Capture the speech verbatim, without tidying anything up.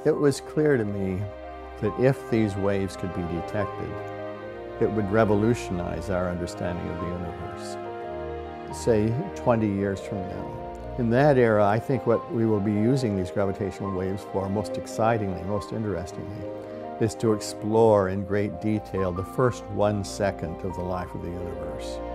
It was clear to me that if these waves could be detected, it would revolutionize our understanding of the universe, say twenty years from now. In that era, I think what we will be using these gravitational waves for most excitingly, most interestingly, is to explore in great detail the first one second of the life of the universe.